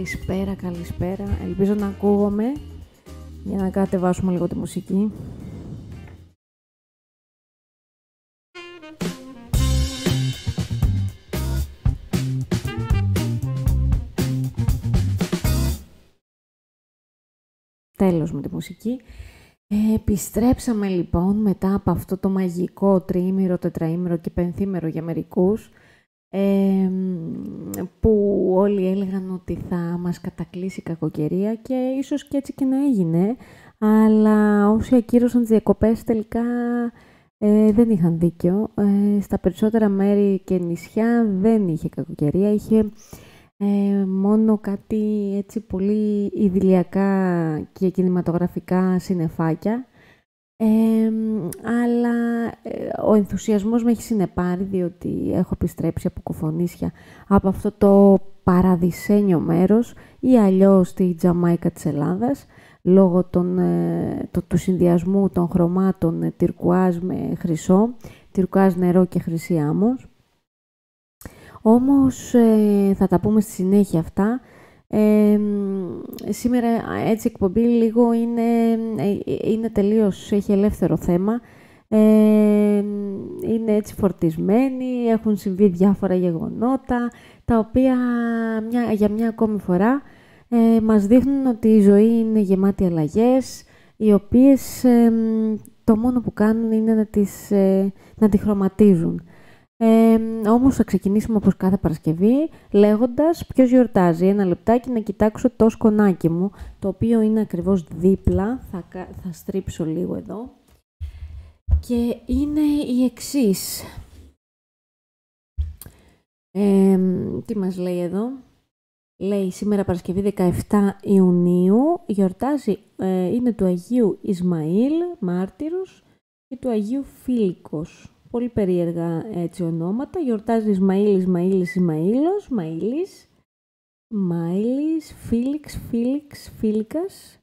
Καλησπέρα, καλησπέρα. Ελπίζω να ακούγομαι για να κατεβάσουμε λίγο τη μουσική. Τέλος με τη μουσική. Επιστρέψαμε λοιπόν μετά από αυτό το μαγικό τριήμερο, τετραήμερο και πενθήμερο για μερικούς, που όλοι έλεγαν ότι θα μας κατακλείσει η κακοκαιρία και ίσως και έτσι και να έγινε, αλλά όσοι ακύρωσαν τις διακοπές τελικά δεν είχαν δίκιο. Στα περισσότερα μέρη και νησιά δεν είχε κακοκαιρία, είχε μόνο κάτι έτσι πολύ ιδηλιακά και κινηματογραφικά συννεφάκια. Αλλά ο ενθουσιασμός με έχει συνεπάρει, διότι έχω επιστρέψει από κουφονίσια από αυτό το παραδεισένιο μέρος ή αλλιώς τη Τζαμάικα της Ελλάδας, λόγω του συνδυασμού των χρωμάτων τυρκουάζ με χρυσό, τυρκουάζ νερό και χρυσή άμμος. Όμως θα τα πούμε στη συνέχεια αυτά. Σήμερα έτσι εκπομπή λίγο είναι τελείως, έχει ελεύθερο θέμα. Είναι έτσι φορτισμένοι, έχουν συμβεί διάφορα γεγονότα, τα οποία για μια ακόμη φορά μας δείχνουν ότι η ζωή είναι γεμάτη αλλαγές, οι οποίες το μόνο που κάνουν είναι να τη χρωματίζουν. Όμως θα ξεκινήσουμε όπως κάθε Παρασκευή λέγοντας ποιος γιορτάζει. Ένα λεπτάκι να κοιτάξω το σκονάκι μου, το οποίο είναι ακριβώς δίπλα. Θα στρίψω λίγο εδώ. Και είναι η εξής. Τι μας λέει εδώ? Λέει σήμερα Παρασκευή 17 Ιουνίου, γιορτάζει, είναι του Αγίου Ισμαήλ, μάρτυρος, και του Αγίου Φίλικος. Πολύ περίεργα έτσι ονόματα. Γιορτάζει Ισμαήλ, Ισμαήλης, Ισμαήλος, Μαήλης, Φίλιξ, Φίλικας,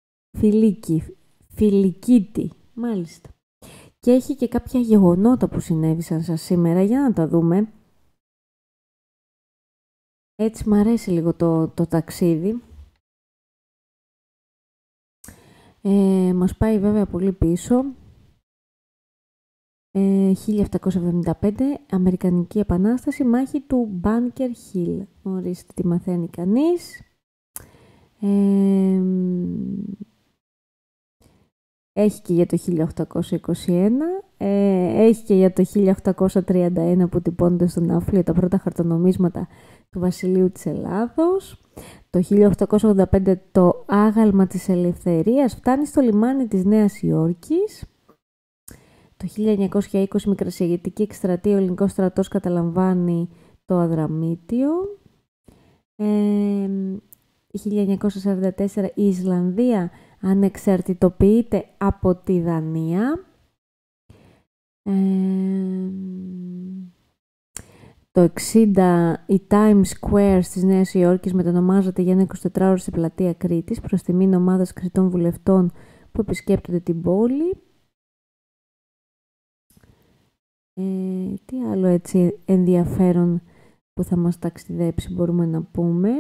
Φιλικίτη, μάλιστα. Και έχει και κάποια γεγονότα που συνέβησαν σας σήμερα, για να τα δούμε. Έτσι μ' αρέσει λίγο το ταξίδι. Μας πάει βέβαια πολύ πίσω. 1775, Αμερικανική Επανάσταση, μάχη του Μπάνκερ Χιλ. Ορίστε τι μαθαίνει κανείς. Έχει και για το 1821, έχει και για το 1831 που τυπώνται στον Ναύπλιο τα πρώτα χαρτονομίσματα του Βασιλείου της Ελλάδος. Το 1885 το άγαλμα της ελευθερίας φτάνει στο λιμάνι της Νέας Υόρκης. Το 1920 μικρασιατική εκστρατεία, ο ελληνικός στρατός καταλαμβάνει το Αδραμίτιο. 1944 η Ισλανδία ανεξαρτητοποιείται από τη Δανία. Το 60 η Times Square στις Νέας Υόρκης μετανομάζεται για ένα 24ωρο στην πλατεία Κρήτης προς τιμήν ομάδας Κρητών βουλευτών που επισκέπτονται την πόλη. Τι άλλο έτσι ενδιαφέρον που θα μας ταξιδέψει μπορούμε να πούμε?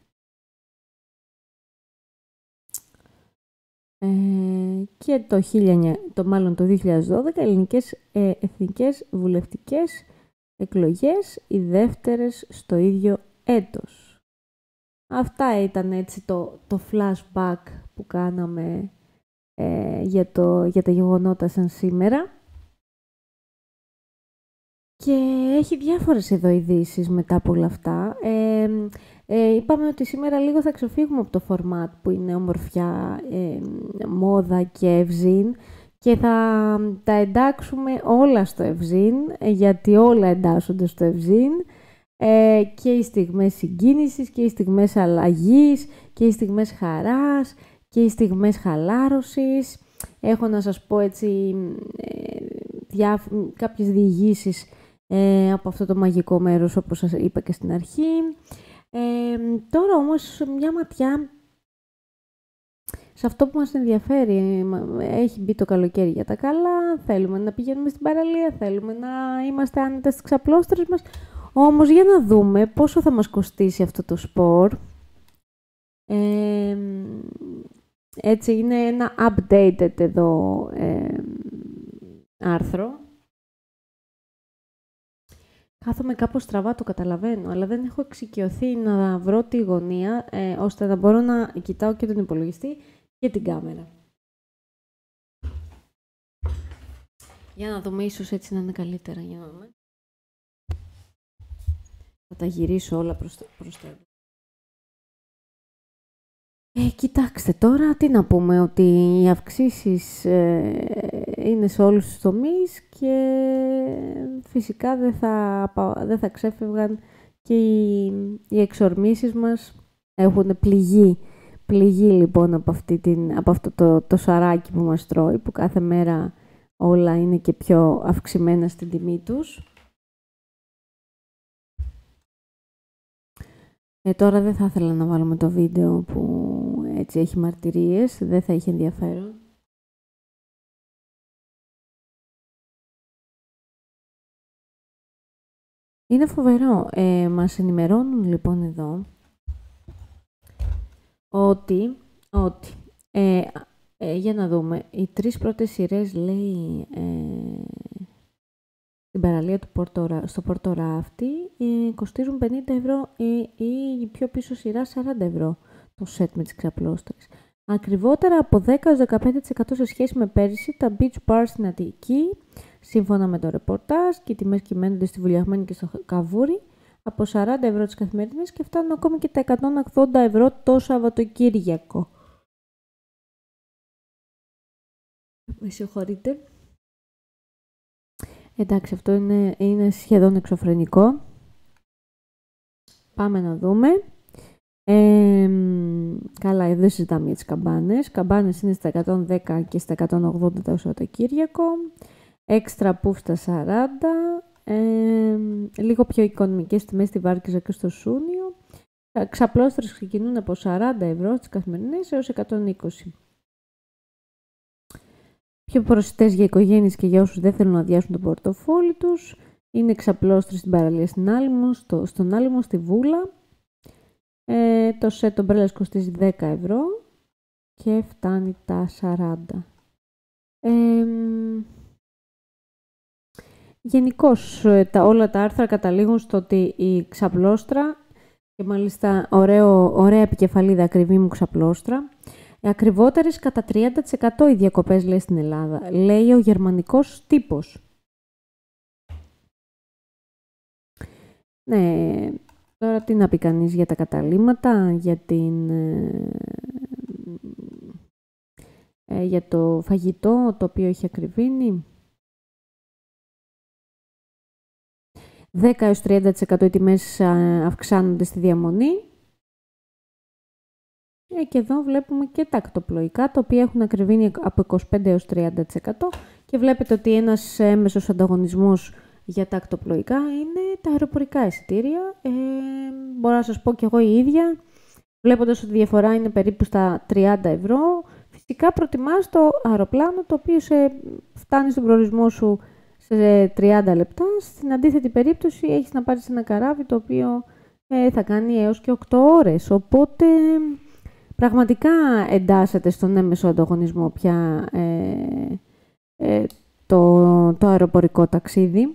Και το 2012 ελληνικές εθνικές βουλευτικές εκλογές, οι δεύτερες στο ίδιο έτος. Αυτά ήταν έτσι το flashback που κάναμε για τα γεγονότα σαν σήμερα. Και έχει διάφορες εδώ ειδήσεις μετά από όλα αυτά. Είπαμε ότι σήμερα λίγο θα ξεφύγουμε από το format που είναι ομορφιά, μόδα και ευζήν και θα τα εντάξουμε όλα στο ευζήν, γιατί όλα εντάσσονται στο ευζήν, και οι στιγμές συγκίνησης και οι στιγμές αλλαγής και οι στιγμές χαράς και οι στιγμές χαλάρωσης. Έχω να σας πω έτσι κάποιες διηγήσεις από αυτό το μαγικό μέρος, όπως σας είπα και στην αρχή. Τώρα όμως μια ματιά σε αυτό που μας ενδιαφέρει. Έχει μπει το καλοκαίρι για τα καλά, θέλουμε να πηγαίνουμε στην παραλία, θέλουμε να είμαστε άνετα στις ξαπλώστρες μας. Όμως για να δούμε πόσο θα μας κοστίσει αυτό το σπορ. Έτσι είναι ένα updated εδώ άρθρο. Κάθομαι κάπως στραβά, το καταλαβαίνω, αλλά δεν έχω εξοικειωθεί να βρω τη γωνία, ώστε να μπορώ να κοιτάω και τον υπολογιστή και την κάμερα. Για να δούμε, ίσως έτσι να είναι καλύτερα, για να δούμε. Θα τα γυρίσω όλα προς τα εδώ. Κοιτάξτε τώρα, τι να πούμε, ότι οι αυξήσεις είναι σε όλους τους τομείς και φυσικά δεν θα ξέφευγαν και οι εξορμήσεις μας έχουν πληγεί λοιπόν από αυτό το σαράκι που μας τρώει, που κάθε μέρα όλα είναι και πιο αυξημένα στην τιμή τους. Τώρα δεν θα ήθελα να βάλουμε το βίντεο που έτσι έχει μαρτυρίες, δεν θα είχε ενδιαφέρον. Είναι φοβερό. Μας ενημερώνουν λοιπόν εδώ ότι για να δούμε, οι 3 πρώτες σειρές, λέει, στην παραλία στο Πόρτο Ράφτη κοστίζουν 50 ευρώ ή η πιο πίσω σειρά 40 ευρώ το σετ με τις ξαπλώστρες. Ακριβότερα από 10-15% σε σχέση με πέρυσι, τα beach bars στην Αττική, σύμφωνα με το ρεπορτάζ, και οι τιμές κυμαίνονται στη Βουλιαγμένη και στο Καβούρι από 40 ευρώ τις καθημερινές και φτάνουν ακόμη και τα 180 ευρώ το Σαββατοκύριακο. Με συγχωρείτε. Εντάξει, αυτό είναι σχεδόν εξωφρενικό. Πάμε να δούμε. Καλά, δεν συζητάμε για τις καμπάνες. Καμπάνες είναι στα 110 και στα 180 το Σαββατοκύριακο. Έξτρα πουφ στα 40. Λίγο πιο οικονομικές τιμές στη Βάρκηζα και στο Σούνιο. Τα ξαπλώστρες ξεκινούν από 40 ευρώ στις καθημερινές έως 120. Πιο προσιτές για οικογένειες και για όσους δεν θέλουν να αδειάσουν το πορτοφόλι τους είναι ξαπλώστρες στην παραλία στον Άλυμο, στη Βούλα. Το σετ ομπρέλας κοστίζει 10 ευρώ και φτάνει τα 40. Γενικώς όλα τα άρθρα καταλήγουν στο ότι η ξαπλώστρα, και μάλιστα ωραία επικεφαλίδα, ακριβή μου ξαπλώστρα, ακριβότερες κατά 30% οι διακοπές, λέει, στην Ελλάδα. Λέει ο γερμανικός τύπος. Ναι, τώρα τι να πει κανείς για τα καταλύματα, για το φαγητό, το οποίο έχει ακριβήνει. 10-30% οι τιμές αυξάνονται στη διαμονή. Και εδώ βλέπουμε και τα ακτοπλοϊκά, τα οποία έχουν ακριβήνει από 25-30%. Και βλέπετε ότι ένας έμεσος ανταγωνισμός για τα ακτοπλοϊκά είναι τα αεροπορικά εισιτήρια. Μπορώ να σας πω κι εγώ η ίδια, βλέποντας ότι η διαφορά είναι περίπου στα 30 ευρώ. Φυσικά προτιμάς το αεροπλάνο, το οποίο φτάνει στον προορισμό σου σε 30 λεπτά. Στην αντίθετη περίπτωση έχεις να πάρεις ένα καράβι, το οποίο θα κάνει έως και 8 ώρες. Οπότε πραγματικά εντάσσεται στον έμεσο ανταγωνισμό πια το αεροπορικό ταξίδι.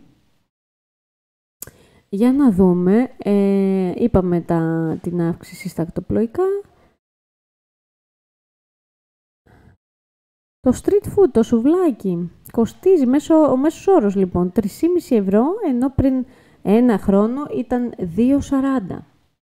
Για να δούμε, είπαμε την αύξηση στα ακτοπλοϊκά. Το street food, το σουβλάκι, κοστίζει ο μέσος όρος λοιπόν 3,5 ευρώ, ενώ πριν ένα χρόνο ήταν 2,40.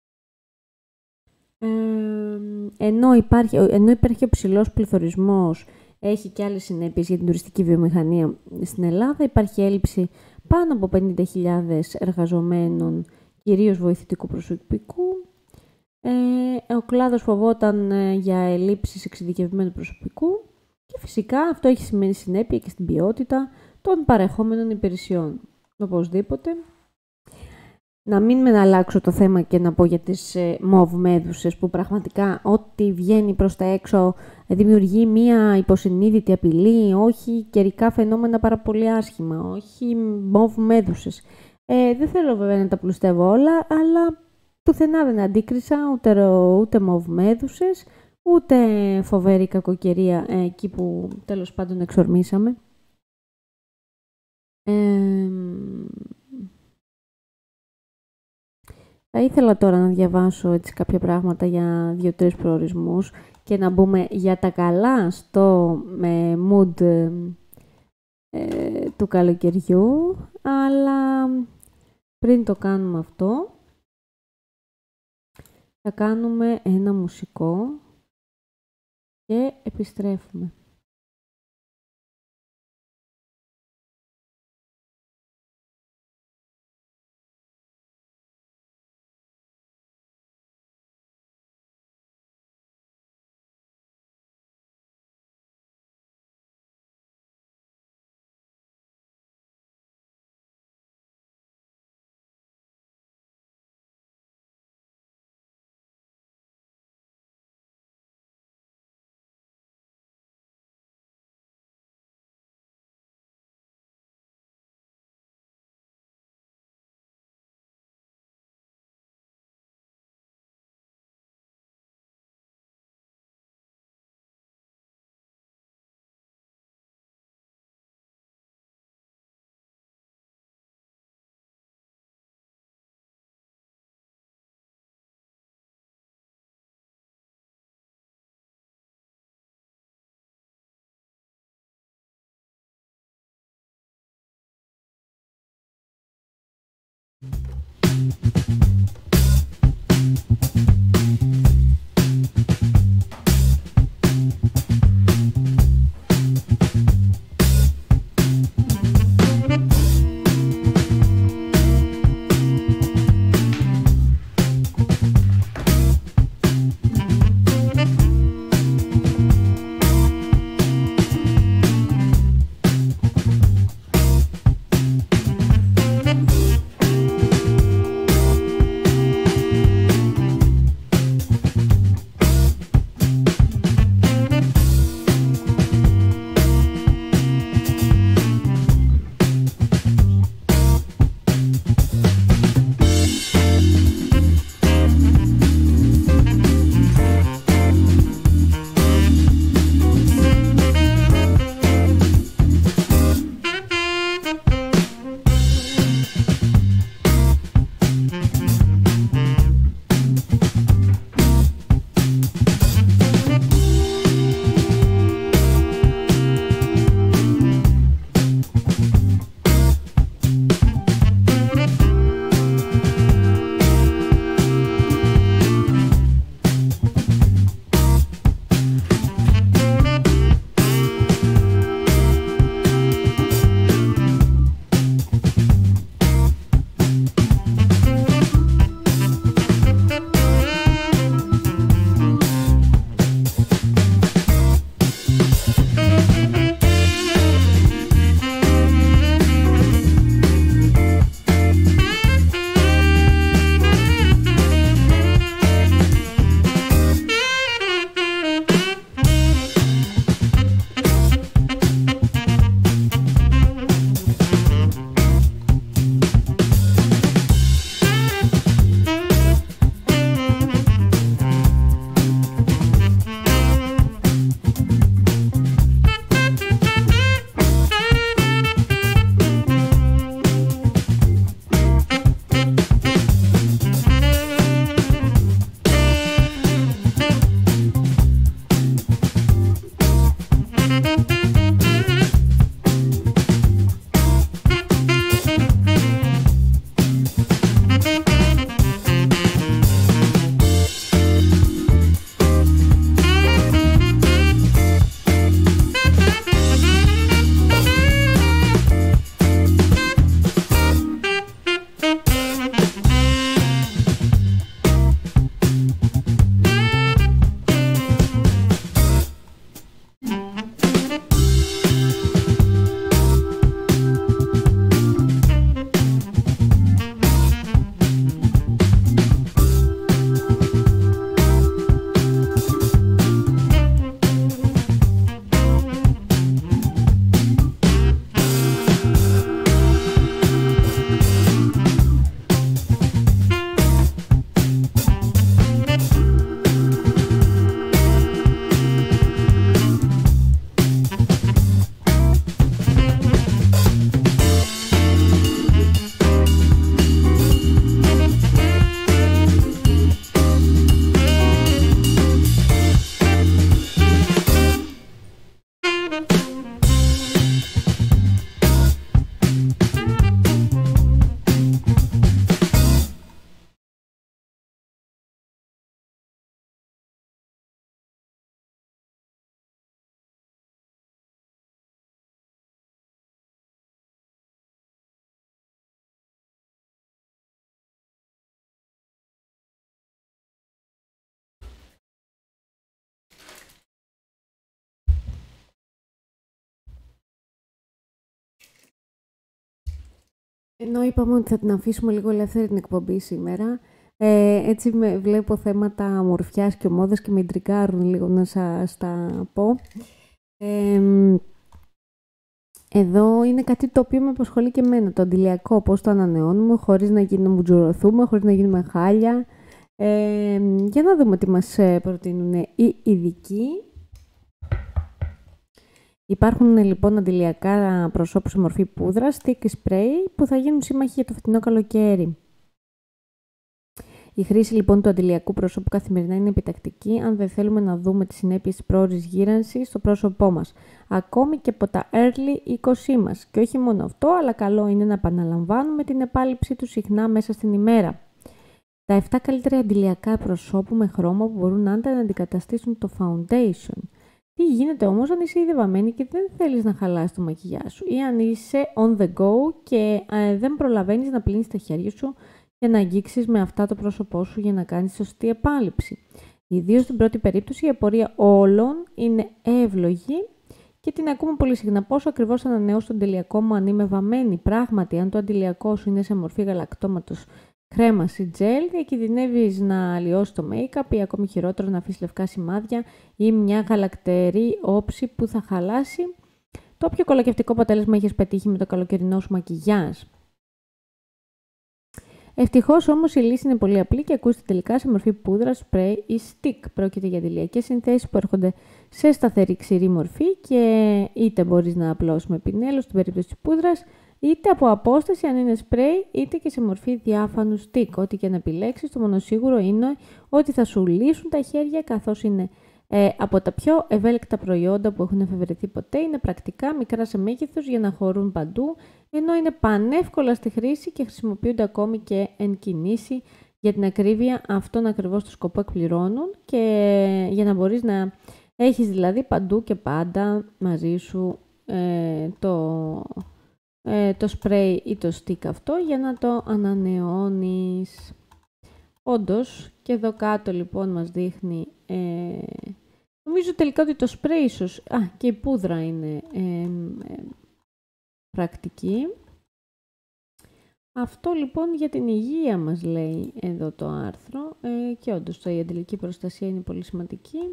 Ενώ υπάρχει ο ψηλός πληθωρισμός, έχει και άλλες συνέπειες για την τουριστική βιομηχανία στην Ελλάδα. Υπάρχει έλλειψη πάνω από 50.000 εργαζομένων, κυρίως βοηθητικού προσωπικού. Ο κλάδος φοβόταν για ελλείψεις εξειδικευμένου προσωπικού και φυσικά αυτό έχει σημαίνει συνέπεια και στην ποιότητα των παρεχόμενων υπηρεσιών. Οπωσδήποτε. Να μην αλλάξω το θέμα και να πω για τις μοβ μέδουσες, που πραγματικά ό,τι βγαίνει προς τα έξω δημιουργεί μία υποσυνείδητη απειλή, όχι καιρικά φαινόμενα πάρα πολύ άσχημα, όχι μοβ μέδουσες. Δεν θέλω βέβαια να τα πλουστεύω όλα, αλλά πουθενά δεν αντίκρισα ούτε μαυμέδουσες, ούτε φοβερή κακοκαιρία εκεί που τέλος πάντων εξορμήσαμε. Θα ήθελα τώρα να διαβάσω έτσι κάποια πράγματα για 2-3 προορισμούς και να μπούμε για τα καλά στο mood του καλοκαιριού, αλλά πριν το κάνουμε αυτό, θα κάνουμε ένα μουσικό και επιστρέφουμε. Ενώ είπαμε ότι θα την αφήσουμε λίγο ελεύθερη την εκπομπή σήμερα, έτσι βλέπω θέματα ομορφιάς και ομόδας και με ιντρικάρουν λίγο να σας τα πω. Εδώ είναι κάτι το οποίο με απασχολεί και εμένα, το αντιλιακό, πώς το ανανεώνουμε, χωρίς να μπουτζουρωθούμε, χωρίς να γίνουμε χάλια. Για να δούμε τι μας προτείνουν οι ειδικοί. Υπάρχουν λοιπόν αντιλιακά προσώπου σε μορφή πούδρα, stick spray, που θα γίνουν σύμμαχοι για το φετινό καλοκαίρι. Η χρήση λοιπόν του αντιλιακού προσώπου καθημερινά είναι επιτακτική, αν δεν θέλουμε να δούμε τις συνέπειες της πρόωρης γύρανσης στο πρόσωπό μας, ακόμη και από τα early 20 μας. Και όχι μόνο αυτό, αλλά καλό είναι να επαναλαμβάνουμε την επάλυψή του συχνά μέσα στην ημέρα. Τα 7 καλύτερα αντιλιακά προσώπου με χρώμα που μπορούν άντα να αντικαταστήσουν το foundation. Τι γίνεται όμως αν είσαι ήδη βαμμένη και δεν θέλεις να χαλάσεις το μακιγιάζ σου, ή αν είσαι on the go και δεν προλαβαίνεις να πλύνεις τα χέρια σου για να αγγίξεις με αυτά το πρόσωπό σου για να κάνεις σωστή επάλυψη. Ιδίως στην πρώτη περίπτωση η απορία όλων είναι εύλογη και την ακούμε πολύ συχνά. Πόσο ακριβώς ανανεώσω το αντιλιακό μου αν είμαι βαμμένη? Πράγματι, αν το αντιλιακό σου είναι σε μορφή γαλακτώματος, κρέμας ή τζέλ, διακινδυνεύεις να αλλοιώσεις το make-up ή ακόμη χειρότερο να αφήσεις λευκά σημάδια ή μια γαλακτερή όψη που θα χαλάσει το πιο κολακευτικό αποτέλεσμα έχεις πετύχει με το καλοκαιρινό σου μακιγιάζ. Ευτυχώς όμως η λύση είναι πολύ απλή και ακούστε τελικά σε μορφή πούδρα, σπρέι ή stick. Πρόκειται για αντιλιακές συνθέσεις που έρχονται σε σταθερή ξηρή μορφή και είτε μπορείς να απλώσεις με πινέλο στην περίπτωση της πούδρας, είτε από απόσταση αν είναι σπρέι, είτε και σε μορφή διάφανου stick. Ό,τι και να επιλέξεις, το μονοσίγουρο είναι ότι θα σου λύσουν τα χέρια, καθώς είναι από τα πιο ευέλικτα προϊόντα που έχουν εφευρεθεί ποτέ. Είναι πρακτικά, μικρά σε μέγεθος για να χωρούν παντού, ενώ είναι πανεύκολα στη χρήση και χρησιμοποιούνται ακόμη και εν κινήσει. Για την ακρίβεια, αυτόν ακριβώς το σκοπό εκπληρώνουν και για να έχεις δηλαδή παντού και πάντα μαζί σου το σπρέι ή το stick αυτό για να το ανανεώνεις. Όντως, και εδώ κάτω λοιπόν μας δείχνει, νομίζω τελικά ότι το σπρέι ίσως, και η πούδρα είναι πρακτική. Αυτό λοιπόν για την υγεία μας λέει εδώ το άρθρο και όντως η αντιλική προστασία είναι πολύ σημαντική.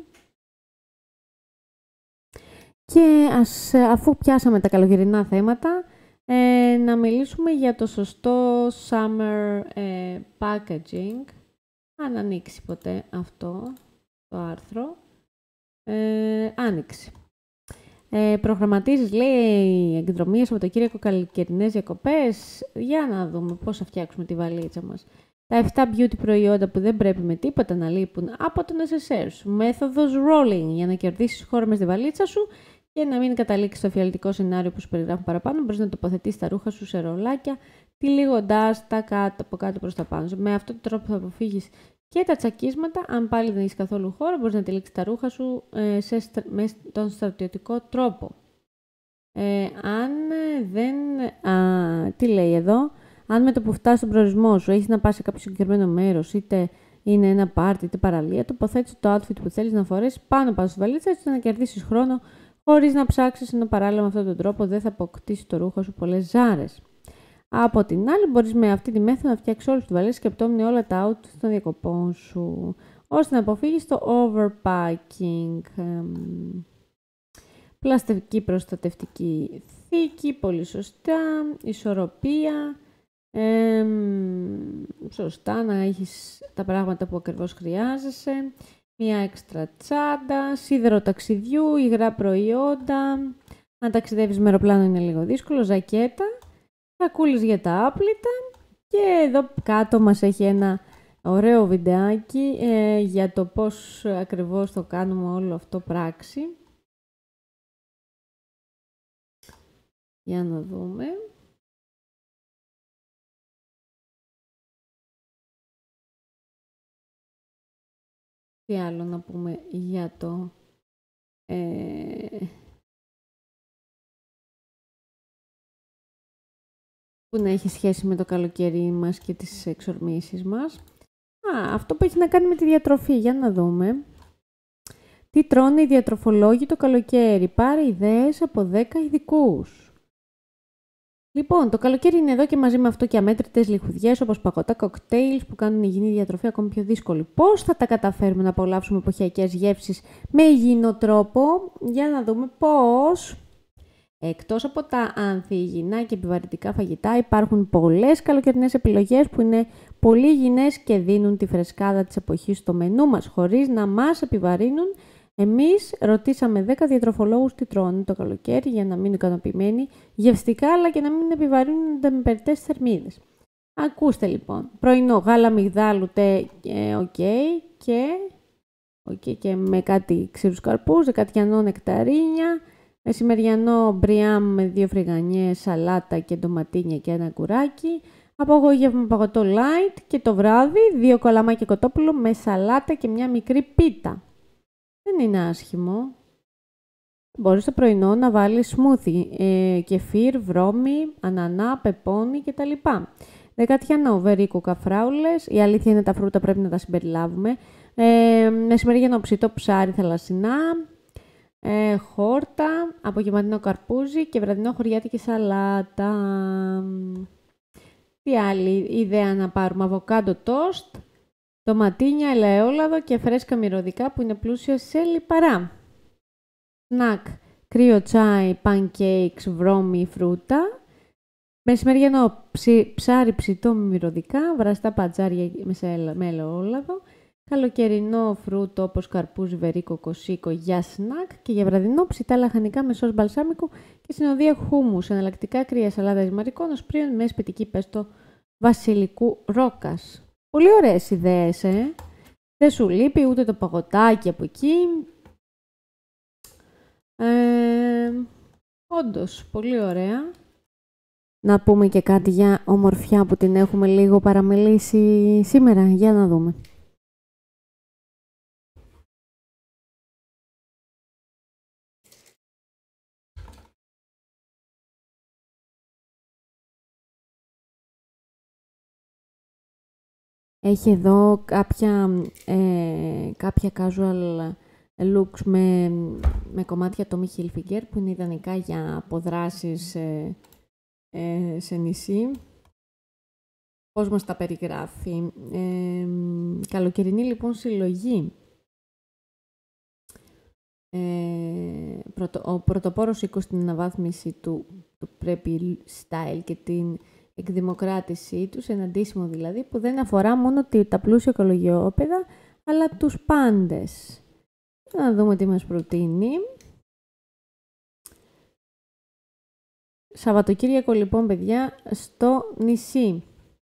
Και αφού πιάσαμε τα καλοκαιρινά θέματα, να μιλήσουμε για το σωστό summer packaging. Αν ανοίξει ποτέ αυτό το άρθρο. Άνοιξε. Προγραμματίζεις, λέει, εκδρομίες από το Κύριακο καλοκαιρινές διακοπές. Για να δούμε πώς θα φτιάξουμε τη βαλίτσα μας. Τα 7 beauty προϊόντα που δεν πρέπει με τίποτα να λείπουν από τον necessaire σου. Μέθοδος rolling για να κερδίσεις χώρο μες στη βαλίτσα σου και να μην καταλήξεις στο φιαλτικό σενάριο που σου περιγράφουν παραπάνω. Μπορείς να τοποθετήσεις τα ρούχα σου σε ρολάκια, τυλίγοντάς τα από κάτω προς τα πάνω. Με αυτόν τον τρόπο θα αποφύγεις και τα τσακίσματα. Αν πάλι δεν έχεις καθόλου χώρο, μπορείς να τυλίξεις τα ρούχα σου με τον στρατιωτικό τρόπο. Τι λέει εδώ, αν με το που φτάσεις στον προορισμό σου έχεις να πας σε κάποιο συγκεκριμένο μέρος, είτε είναι ένα πάρτι είτε παραλία, τοποθέτησε το outfit που θέλεις να φορέσεις πάνω στη βαλίτσα, ώστε να κερδίσεις χρόνο χωρίς να ψάξεις, ενώ παράλληλα με αυτόν τον τρόπο δεν θα αποκτήσει το ρούχο σου πολλές ζάρες. Από την άλλη, μπορείς με αυτή τη μέθοδο να φτιάξεις όλες τις βαλίτσες και σκεπτόμενοι όλα τα outfit των διακοπών σου, ώστε να αποφύγεις το overpacking. Πλαστική προστατευτική θήκη, πολύ σωστά, ισορροπία, σωστά να έχεις τα πράγματα που ακριβώς χρειάζεσαι, μια έξτρα τσάντα, σίδερο ταξιδιού, υγρά προϊόντα, αν ταξιδεύεις με αεροπλάνο είναι λίγο δύσκολο, ζακέτα, σακούλες για τα άπλυτα και εδώ κάτω μας έχει ένα ωραίο βιντεάκι για το πώς ακριβώς το κάνουμε όλο αυτό πράξη. Για να δούμε. Τι άλλο να πούμε για το... που να έχει σχέση με το καλοκαίρι μας και τις εξορμήσεις μας. Αυτό που έχει να κάνει με τη διατροφή. Για να δούμε. Τι τρώνε οι διατροφολόγοι το καλοκαίρι. Πάρε ιδέες από 10 ειδικούς. Λοιπόν, το καλοκαίρι είναι εδώ και μαζί με αυτό και αμέτρητες λιχουδιές όπως παγωτά, κοκτέιλ που κάνουν υγιεινή διατροφή ακόμη πιο δύσκολη. Πώς θα τα καταφέρουμε να απολαύσουμε εποχιακές γεύσεις με υγιεινό τρόπο? Για να δούμε πώς. Εκτός από τα ανθυγιεινά και επιβαρυντικά φαγητά, υπάρχουν πολλές καλοκαιρινές επιλογές που είναι πολύ υγιεινές και δίνουν τη φρεσκάδα της εποχής στο μενού μας, χωρίς να μας επιβαρύνουν. Εμείς ρωτήσαμε 10 διατροφολόγους τι τρώνε το καλοκαίρι για να μείνουν ικανοποιημένοι γευστικά, αλλά και να μην επιβαρύνονται με περιττές θερμίδες. Ακούστε λοιπόν, πρωινό γάλα μυγδάλου, και με κάτι ξηρούς καρπούς, δεκατιανό νεκταρίνια, μεσημεριανό μπριάμ με 2 φρυγανιές, σαλάτα και ντοματίνια και ένα κουράκι, απογεύμα παγωτό light και το βράδυ 2 κολαμάκια κοτόπουλο με σαλάτα και μια μικρή πίτα. Δεν είναι άσχημο. Μπορείς το πρωινό να βάλεις σμούθι, κεφίρ, βρώμη, ανανά, πεπόνι κτλ. Δεκατιανό, βερίκο, καφράουλες. Η αλήθεια είναι τα φρούτα πρέπει να τα συμπεριλάβουμε. Μεσημεριανό ψητό ψάρι θαλασσινά. Χόρτα, απογευματινό καρπούζι και βραδινό χωριάτικη σαλάτα. Τι άλλη ιδέα να πάρουμε? Αβοκάντο τόστ, ντοματίνια, ελαιόλαδο και φρέσκα μυρωδικά που είναι πλούσια σε λιπαρά. Σνακ, κρύο τσάι, pancakes, βρώμη, φρούτα. Μεσημεριανό ψάρι ψητό με μυρωδικά, βραστά πατζάρια με ελαιόλαδο. Καλοκαιρινό φρούτο όπως καρπούζι, βερίκο, κοσίκο για σνακ και για βραδινό ψητά λαχανικά με σως μπαλσάμικο και συνοδεία χούμους, εναλλακτικά κρύα σαλάτα ισμαρικών, οσπρίων με σπιτική πέστο βασιλικού ρόκας. Πολύ ωραίες ιδέες, Δεν σου λείπει ούτε το παγωτάκι από εκεί. Όντως, πολύ ωραία. Να πούμε και κάτι για ομορφιά που την έχουμε λίγο παραμελήσει σήμερα. Για να δούμε. Έχει εδώ κάποια casual looks με κομμάτια Tommy Hilfiger που είναι ιδανικά για αποδράσεις σε νησί. Πώς μας τα περιγράφει? Καλοκαιρινή λοιπόν συλλογή. Ο πρωτοπόρος οίκος στην αναβάθμιση του πρέπει style και την εκδημοκράτησή του, ένα ντύσιμο δηλαδή, που δεν αφορά μόνο τα πλούσια οικολογιόπαιδα, αλλά τους πάντες. Να δούμε τι μας προτείνει. Σαββατοκύριακο λοιπόν, παιδιά, στο νησί.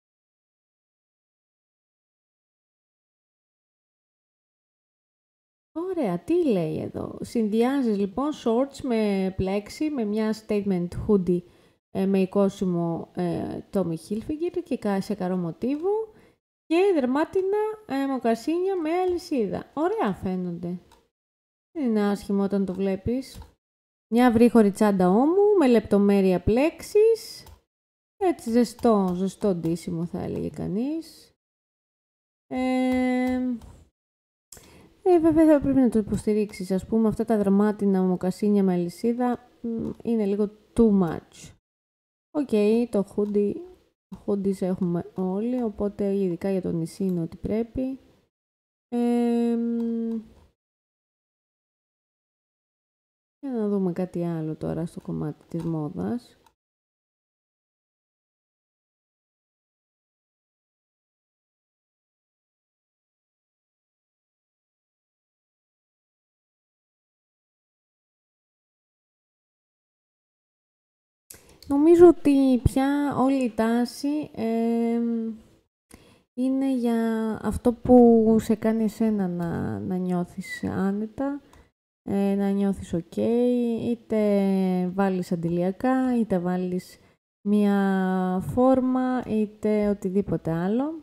Ωραία, τι λέει εδώ? Συνδυάζεις λοιπόν shorts με πλέξη, με μια statement hoodie με εικόσιμο Tommy Hilfiger και σε καρό μοτίβο και δερμάτινα μοκασίνια με αλυσίδα. Ωραία φαίνονται. Δεν είναι άσχημο όταν το βλέπεις. Μια βρύχωρη τσάντα ώμου με λεπτομέρεια πλέξης. Έτσι ζεστό ντύσιμο θα έλεγε κανείς. Βέβαια θα πρέπει να το υποστηρίξεις. Ας πούμε αυτά τα δερμάτινα μοκασίνια με αλυσίδα είναι λίγο too much. Οκ, το hoodies έχουμε όλοι, οπότε ειδικά για το νησί είναι ό,τι πρέπει. Για να δούμε κάτι άλλο τώρα στο κομμάτι της μόδας. Νομίζω ότι πια όλη η τάση είναι για αυτό που σε κάνει εσένα να νιώθεις άνετα, να νιώθεις ok, είτε βάλεις αντιλιακά, είτε βάλεις μία φόρμα, είτε οτιδήποτε άλλο.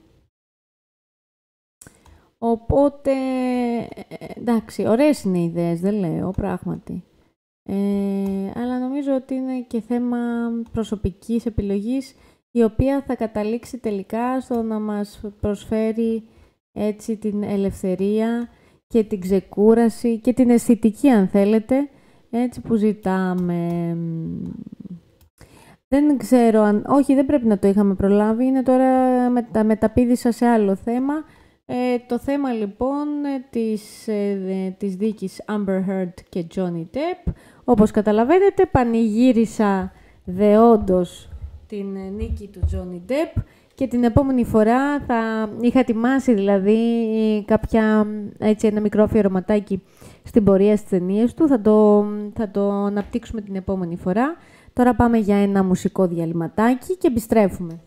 Οπότε, εντάξει, ωραίες είναι οι ιδέες, δεν λέω, πράγματι. Αλλά νομίζω ότι είναι και θέμα προσωπικής επιλογής, η οποία θα καταλήξει τελικά στο να μας προσφέρει έτσι την ελευθερία και την ξεκούραση και την αισθητική, αν θέλετε, έτσι που ζητάμε. Δεν ξέρω αν... Όχι, δεν πρέπει να το είχαμε προλάβει. Είναι τώρα μεταπήδησα σε άλλο θέμα. Το θέμα λοιπόν της δίκης Amber Heard και Johnny Depp. Όπως καταλαβαίνετε, πανηγύρισα δεόντως την νίκη του Johnny Depp και την επόμενη φορά θα είχα ετοιμάσει δηλαδή ένα μικρό αφιερωματάκι στην πορεία στις ταινίες του. Θα το αναπτύξουμε την επόμενη φορά. Τώρα πάμε για ένα μουσικό διαλυματάκι και επιστρέφουμε.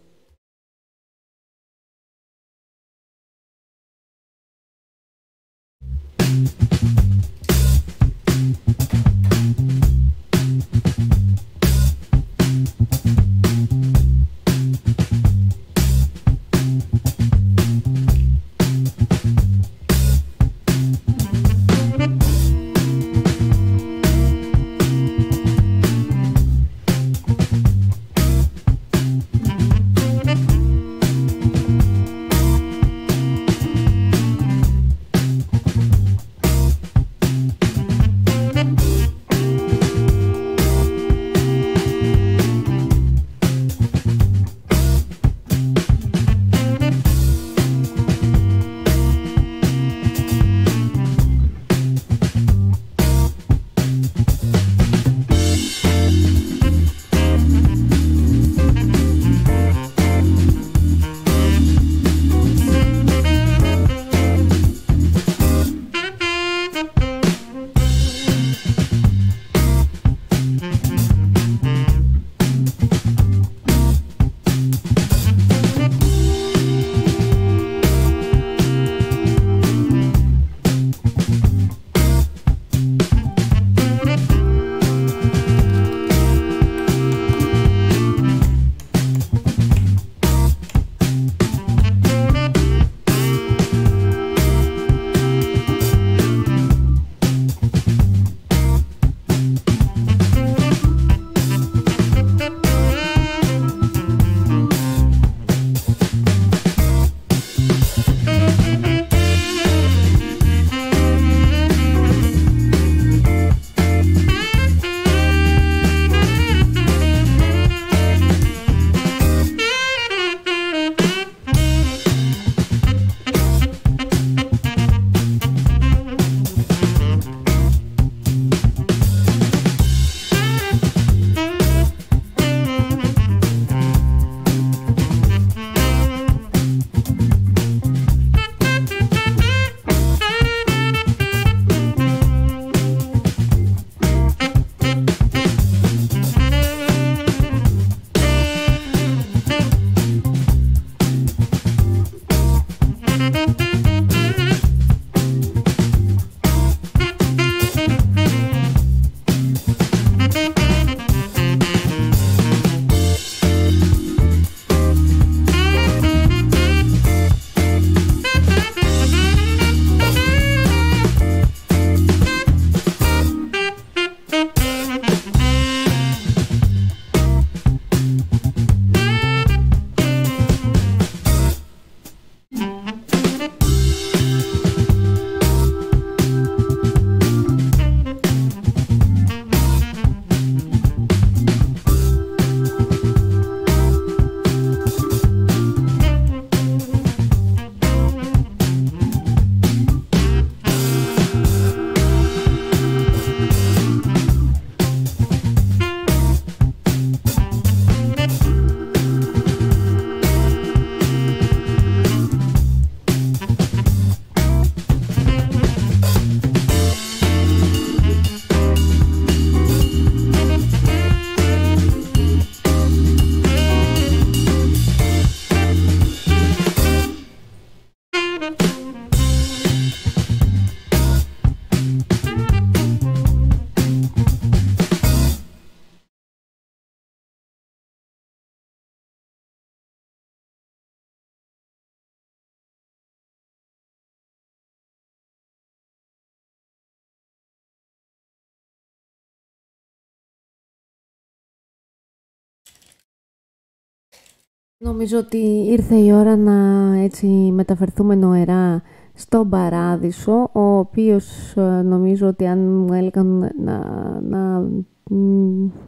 Νομίζω ότι ήρθε η ώρα να έτσι μεταφερθούμε νοερά στον Παράδεισο, ο οποίος νομίζω ότι αν μου έλεγαν να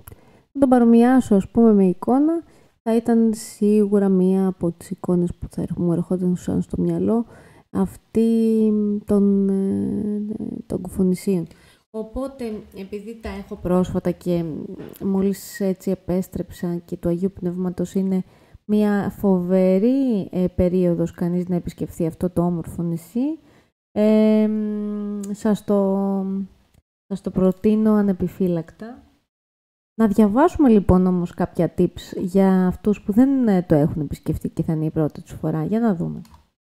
Να τον παρομοιάσω, ας πούμε, με εικόνα, θα ήταν σίγουρα μία από τις εικόνες που μου ερχόταν στο μυαλό, αυτή των Κουφονησίων. Οπότε, επειδή τα έχω πρόσφατα και μόλις έτσι επέστρεψα και του Αγίου Πνεύματος είναι μία φοβερή περίοδος κανείς να επισκεφθεί αυτό το όμορφο νησί, σας το προτείνω ανεπιφύλακτα. Να διαβάσουμε λοιπόν όμως κάποια tips για αυτούς που δεν το έχουν επισκεφτεί και θα είναι η πρώτη τους φορά. Για να δούμε.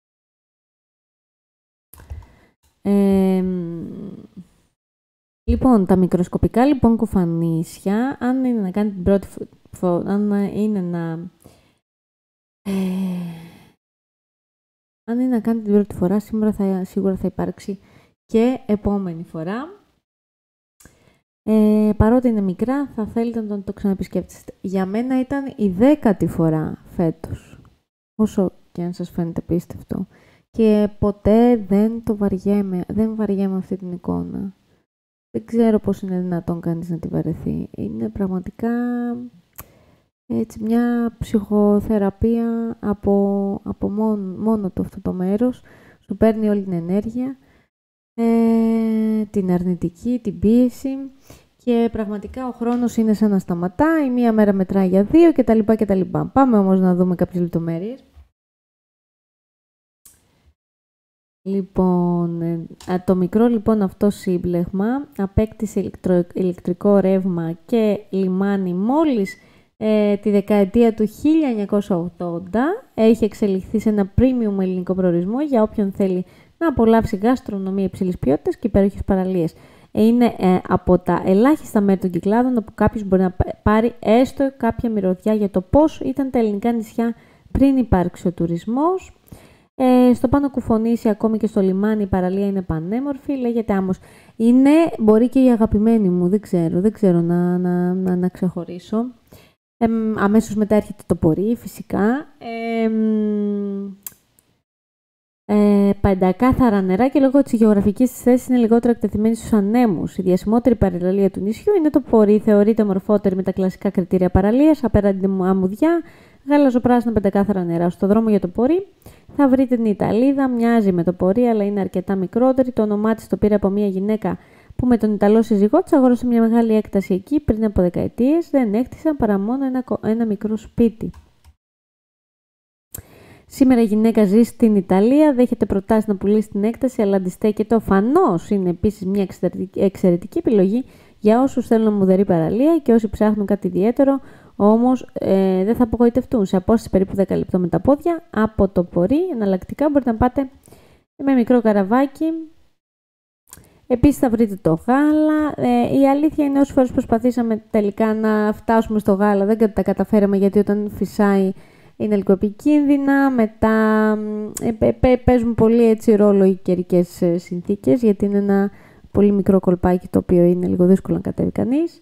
Λοιπόν, τα μικροσκοπικά λοιπόν κουφανίσια, αν είναι να κάνει την πρώτη αν είναι να κάνει την πρώτη φορά, σίγουρα θα υπάρξει και επόμενη φορά. Παρότι είναι μικρά, θα θέλετε να το ξαναεπισκέπτεστε. Για μένα ήταν η 10η φορά φέτος, όσο και αν σας φαίνεται πίστευτο. Και ποτέ δεν βαριέμαι αυτή την εικόνα. Δεν ξέρω πώς είναι δυνατόν κανείς να τη βαρεθεί. Είναι πραγματικά έτσι μια ψυχοθεραπεία από μόνο του αυτό το μέρος. Σου παίρνει όλη την ενέργεια, την αρνητική, την πίεση και πραγματικά ο χρόνος είναι σαν να σταματάει, μία μέρα μετράει για 2 κτλ. Πάμε όμως να δούμε κάποιες λεπτομέρειες. Λοιπόν, το μικρό λοιπόν αυτό σύμπλεγμα απέκτησε ηλεκτρικό ρεύμα και λιμάνι μόλις τη δεκαετία του 1980. Έχει εξελιχθεί σε ένα premium ελληνικό προορισμό για όποιον θέλει να απολαύσει γαστρονομία υψηλής ποιότητας και υπέροχες παραλίες. Είναι από τα ελάχιστα μέρη των Κυκλάδων όπου κάποιος μπορεί να πάρει έστω κάποια μυρωδιά για το πώς ήταν τα ελληνικά νησιά πριν υπάρξει ο τουρισμός. Στο πάνω Κουφονήσι, ακόμη και στο λιμάνι, η παραλία είναι πανέμορφη, λέγεται Άμμος. Είναι, μπορεί και η αγαπημένη μου, δεν ξέρω να ξεχωρίσω. Αμέσως μετά έρχεται το Πορί, φυσικά. Πεντακάθαρα νερά και λόγω της γεωγραφικής της θέσης είναι λιγότερο εκτεθειμένη στους ανέμους. Η διασημότερη παραλία του νησιού είναι το Πορί, θεωρείται μορφότερη με τα κλασικά κριτήρια παραλίας, απέναντι αμμουδιά, γαλαζοπράσινα πεντακάθαρα νερά. Στο δρόμο για το Πορί θα βρείτε την Ιταλίδα, μοιάζει με το Πορί, αλλά είναι αρκετά μικρότερη. Το όνομά της το πήρε από μια γυναίκα που με τον Ιταλό σύζυγό της αγόρασε μια μεγάλη έκταση εκεί πριν από δεκαετίες. Δεν έκτισαν παρά μόνο ένα μικρό σπίτι. Σήμερα η γυναίκα ζει στην Ιταλία, δέχεται προτάσεις να πουλήσει την έκταση, αλλά αντιστέκεται. Ο Φανός είναι επίσης μια εξαιρετική επιλογή για όσους θέλουν μουδερή παραλία και όσοι ψάχνουν κάτι ιδιαίτερο, όμως δεν θα απογοητευτούν. Σε απόσταση περίπου 10 λεπτών με τα πόδια από το Πορί, εναλλακτικά μπορείτε να πάτε με μικρό καραβάκι. Επίσης θα βρείτε το γάλα. Η αλήθεια είναι όσες φορές προσπαθήσαμε τελικά να φτάσουμε στο γάλα, δεν τα καταφέραμε γιατί όταν φυσάει είναι λίγο επικίνδυνα. Μετά παίζουν πολύ έτσι ρόλο οι καιρικές συνθήκες, γιατί είναι ένα πολύ μικρό κολπάκι το οποίο είναι λίγο δύσκολο να κατέβει κανείς.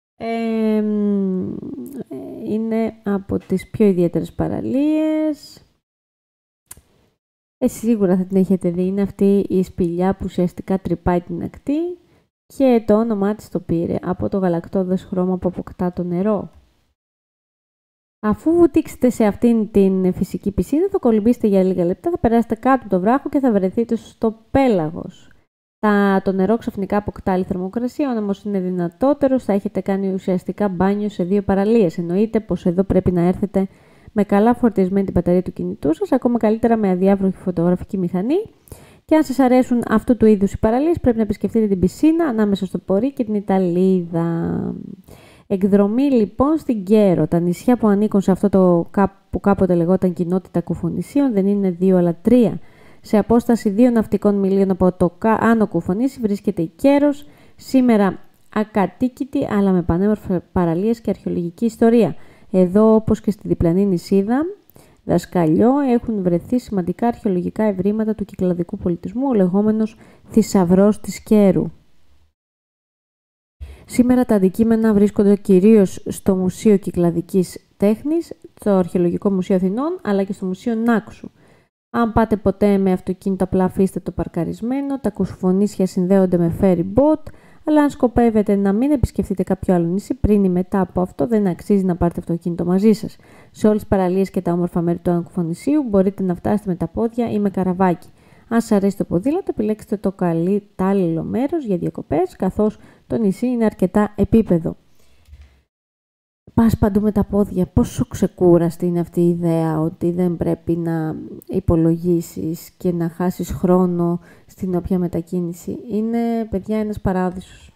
Είναι από τις πιο ιδιαίτερες παραλίες. Σίγουρα θα την έχετε δει. Είναι αυτή η σπηλιά που ουσιαστικά τρυπάει την ακτή και το όνομά της το πήρε από το γαλακτώδες χρώμα που αποκτά το νερό. Αφού βουτήξετε σε αυτήν την φυσική πισίνα, θα κολυμπήσετε για λίγα λεπτά, θα περάσετε κάτω από το βράχο και θα βρεθείτε στο πέλαγος. Το νερό ξαφνικά αποκτά άλλη θερμοκρασία, ο άνεμος είναι δυνατότερος, θα έχετε κάνει ουσιαστικά μπάνιο σε 2 παραλίες. Εννοείται πως εδώ πρέπει να έρθετε με καλά φορτισμένη την μπαταρία του κινητού σας, ακόμα καλύτερα με αδιάβροχη φωτογραφική μηχανή. Και αν σας αρέσουν αυτού του είδους οι παραλίες, πρέπει να επισκεφτείτε την πισίνα ανάμεσα στο Πορί και την Ιταλίδα. Εκδρομή λοιπόν στην Κέρο. Τα νησιά που ανήκουν σε αυτό το που κάποτε λεγόταν κοινότητα Κουφονησίων δεν είναι 2 αλλά 3. Σε απόσταση 2 ναυτικών μιλίων από το Άνω Κουφονήσι βρίσκεται η Κέρος, σήμερα ακατοίκητη αλλά με πανέμορφες παραλίες και αρχαιολογική ιστορία. Εδώ, όπως και στη διπλανή νησίδα Δασκαλιό, έχουν βρεθεί σημαντικά αρχαιολογικά ευρήματα του κυκλαδικού πολιτισμού, ο λεγόμενος θησαυρός της Κέρου. Σήμερα τα αντικείμενα βρίσκονται κυρίως στο Μουσείο Κυκλαδικής Τέχνης, στο Αρχαιολογικό Μουσείο Αθηνών, αλλά και στο Μουσείο Νάξου. Αν πάτε ποτέ με αυτοκίνητο, απλά αφήστε το παρκαρισμένο. Τα Κουφονήσια συνδέονται με ferry boat, αλλά αν σκοπεύετε να μην επισκεφτείτε κάποιο άλλο νησί πριν ή μετά από αυτό, δεν αξίζει να πάρετε αυτοκίνητο μαζί σας. Σε όλες τις παραλίες και τα όμορφα μέρη του Ανακουφονησίου μπορείτε να φτάσετε με τα πόδια ή με καραβάκι. Αν σας αρέσει το ποδήλατο, επιλέξτε το κατάλληλο μέρος για διακοπές, καθώς το νησί είναι αρκετά επίπεδο. Πας παντού με τα πόδια. Πόσο ξεκούραστη είναι αυτή η ιδέα ότι δεν πρέπει να υπολογίσεις και να χάσεις χρόνο στην όποια μετακίνηση. Είναι, παιδιά, ένας παράδεισος.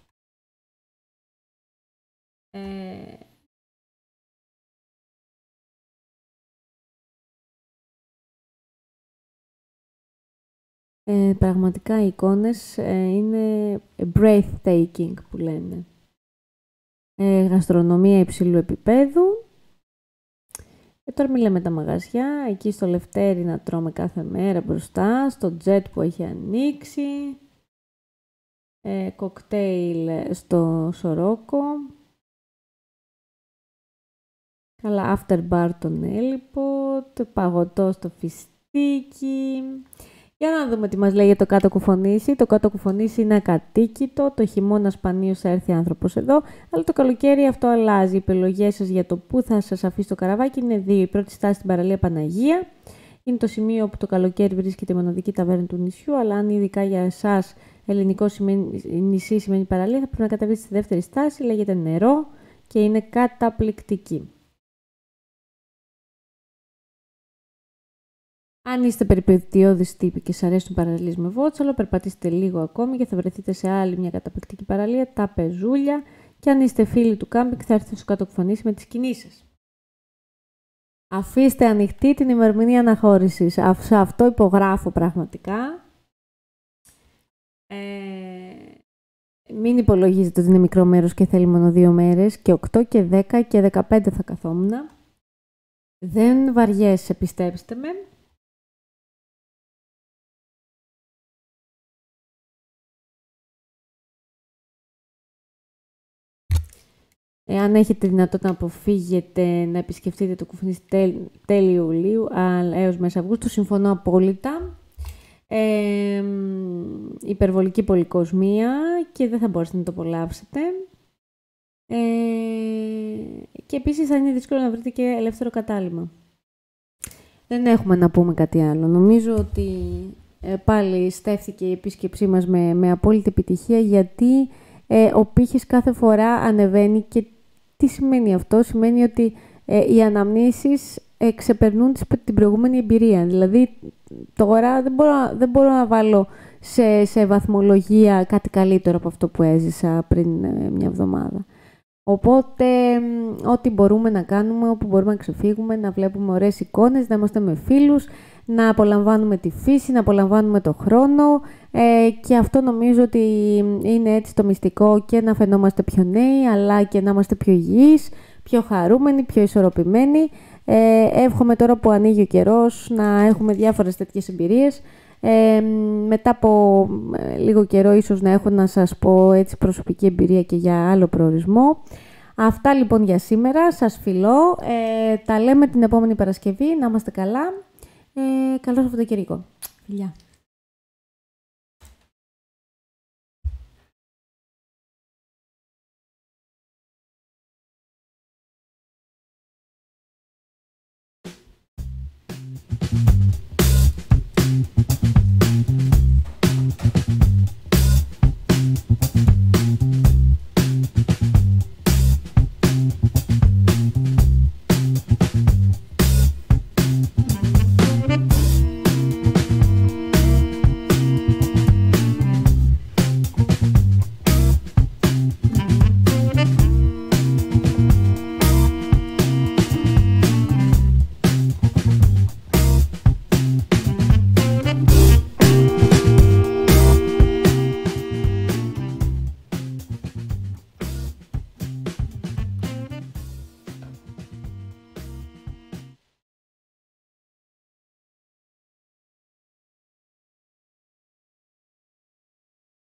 Πραγματικά οι εικόνες είναι breathtaking που λένε. Γαστρονομία υψηλού επίπεδου. Τώρα μιλάμε τα μαγαζιά. Εκεί στο Λευτέρι να τρώμε κάθε μέρα μπροστά. Στο τζετ που έχει ανοίξει. Κοκτέιλ στο Σορόκο. Καλά, after bar τον Έλιποτ. Παγωτό στο Φιστίκι. Για να δούμε τι μας λέει για το Κάτω Κουφονήσι. Το Κάτω Κουφονήσι είναι ακατοίκητο. Το χειμώνα σπανίως θα έρθει άνθρωπος εδώ. Αλλά το καλοκαίρι αυτό αλλάζει. Οι επιλογές σας για το πού θα σας αφήσει το καραβάκι είναι δύο. Η πρώτη στάση στην παραλία Παναγία. Είναι το σημείο όπου το καλοκαίρι βρίσκεται η μοναδική ταβέρνα του νησιού. Αλλά αν ειδικά για εσάς ελληνικό νησί σημαίνει παραλία, θα πρέπει να κατεβείτε στη δεύτερη στάση. Λέγεται Νερό και είναι καταπληκτική. Αν είστε περιπετειώδεις τύποι και σας αρέσουν παραλίες με βότσαλο, περπατήστε λίγο ακόμη και θα βρεθείτε σε άλλη μια καταπληκτική παραλία, τα Πεζούλια. Και αν είστε φίλοι του κάμπινγκ, θα έρθετε στο Κάτω Κουφονήσι με τις κινήσεις. Αφήστε ανοιχτή την ημερομηνία αναχώρησης. Σε αυτό υπογράφω πραγματικά. Μην υπολογίζετε ότι είναι μικρό μέρος και θέλει μόνο 2 μέρες. Και 8 και 10 και 15 θα καθόμουν. Δεν βαριέσαι, πιστέψτε με. Αν έχετε δυνατότητα να αποφύγετε να επισκεφτείτε το Κουφονήσι τέλη Ιουλίου έως μέσα Αυγούστου, συμφωνώ απόλυτα. Υπερβολική πολυκοσμία και δεν θα μπορέσετε να το απολαύσετε. Και επίσης θα είναι δύσκολο να βρείτε και ελεύθερο κατάλημα. Δεν έχουμε να πούμε κάτι άλλο. Νομίζω ότι πάλι στέφθηκε η επίσκεψή μας με απόλυτη επιτυχία, γιατί ο πύχης κάθε φορά ανεβαίνει. Και τι σημαίνει αυτό? Σημαίνει ότι οι αναμνήσεις ξεπερνούν την προηγούμενη εμπειρία. Δηλαδή τώρα δεν μπορώ να βάλω σε βαθμολογία κάτι καλύτερο από αυτό που έζησα πριν μια εβδομάδα. Οπότε ό,τι μπορούμε να κάνουμε, όπου μπορούμε να ξεφύγουμε, να βλέπουμε ωραίες εικόνες, να είμαστε με φίλους, να απολαμβάνουμε τη φύση, να απολαμβάνουμε το χρόνο, και αυτό νομίζω ότι είναι έτσι το μυστικό, και να φαινόμαστε πιο νέοι, αλλά και να είμαστε πιο υγιείς, πιο χαρούμενοι, πιο ισορροπημένοι. Εύχομαι τώρα που ανοίγει ο καιρός να έχουμε διάφορες τέτοιες εμπειρίες. Μετά από λίγο καιρό ίσως να έχω να σας πω έτσι προσωπική εμπειρία και για άλλο προορισμό. Αυτά λοιπόν για σήμερα. Σας φιλώ. Τα λέμε την επόμενη Παρασκευή. Να είμαστε καλά. Καλό Σαββατοκύριακο. Φιλιά.